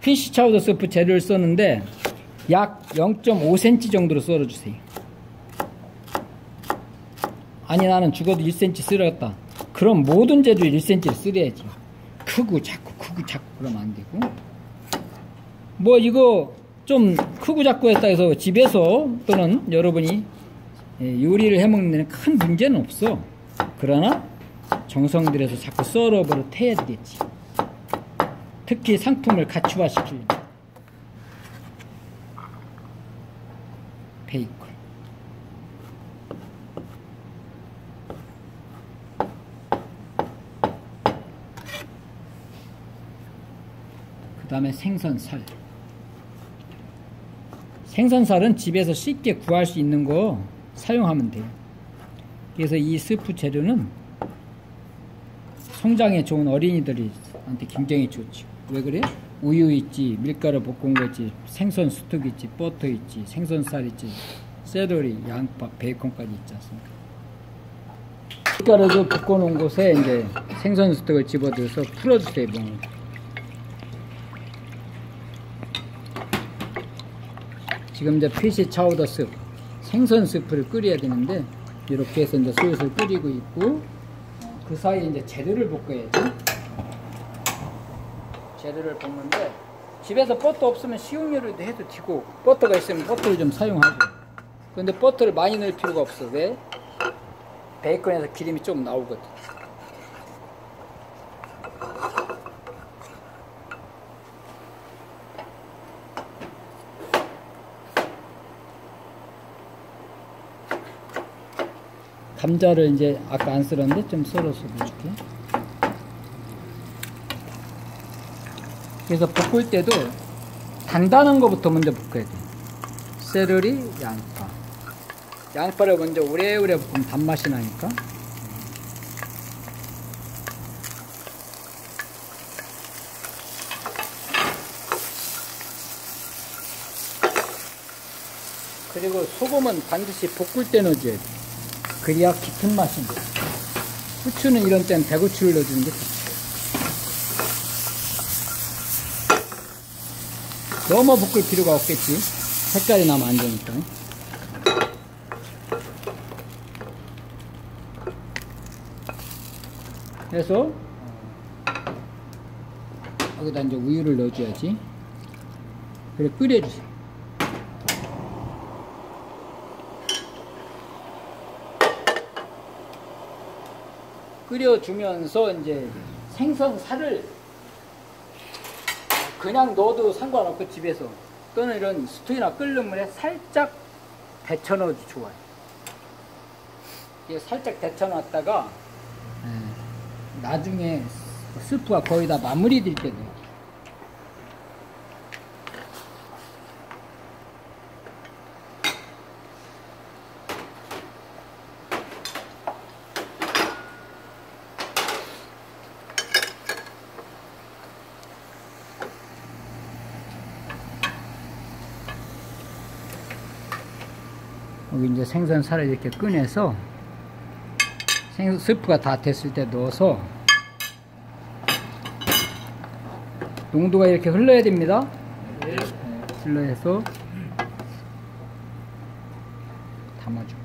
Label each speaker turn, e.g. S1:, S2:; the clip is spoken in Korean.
S1: 피쉬 차우더 스프 재료를 썼는데 약 0.5cm 정도로 썰어주세요. 아니 나는 죽어도 1cm 썰었다. 그럼 모든 재료 1cm를 썰어야지. 크고 작고 그러면 안 되고. 뭐 이거 좀 크고 작고 했다 해서 집에서 또는 여러분이 요리를 해먹는 데는 큰 문제는 없어. 그러나 정성 들여서 자꾸 썰어버려 태야 되겠지. 특히 상품을 가치화시킬 베이컨. 그 다음에 생선살. 생선살은 집에서 쉽게 구할 수 있는 거 사용하면 돼요. 그래서 이 스프 재료는 성장에 좋은 어린이들한테 굉장히 좋죠. 왜 그래? 우유 있지, 밀가루 볶은 거 있지, 생선 스톡 있지, 버터 있지, 생선살 있지, 샐러리, 양파, 베이컨까지 있지 않습니까? 밀가루도 볶아놓은 곳에 이제 생선 스톡을 집어들어서 풀어주세요. 뭐. 지금 이제 피쉬 차우더 스프, 생선 스프를 끓여야 되는데 이렇게 해서 이제 슬슬 끓이고 있고, 그 사이에 이제 재료를 볶아야지. 재료를 볶는데 집에서 버터 없으면 식용유로도 해도 되고, 버터가 있으면 버터를 좀 사용하고. 근데 버터를 많이 넣을 필요가 없어. 왜? 베이컨에서 기름이 좀 나오거든. 감자를 이제 아까 안 썰었는데 좀 썰어서 넣어줄게. 그래서 볶을 때도 단단한 거부터 먼저 볶아야 돼. 샐러리, 양파. 양파를 먼저 오래오래 볶으면 단맛이 나니까. 그리고 소금은 반드시 볶을 때 넣어줘야 돼. 그래야 깊은 맛이 돼. 후추는 이런 때는 배고추를 넣어주는 게 좋지. 너무 볶을 필요가 없겠지. 색깔이 나면 안 되니까. 그래서 여기다 이제 우유를 넣어줘야지. 그래 끓여주세요. 끓여주면서 이제 생선살을 그냥 넣어도 상관없고 집에서 또는 이런 스튜나 끓는 물에 살짝 데쳐 넣어도 좋아요. 이게 살짝 데쳐 놨다가 나중에 스프가 거의 다 마무리 될 때 돼요. 여기 이제 생선살을 이렇게 꺼내서 스프가 다 됐을 때 넣어서 농도가 이렇게 흘러야 됩니다. 흘러서 담아주고.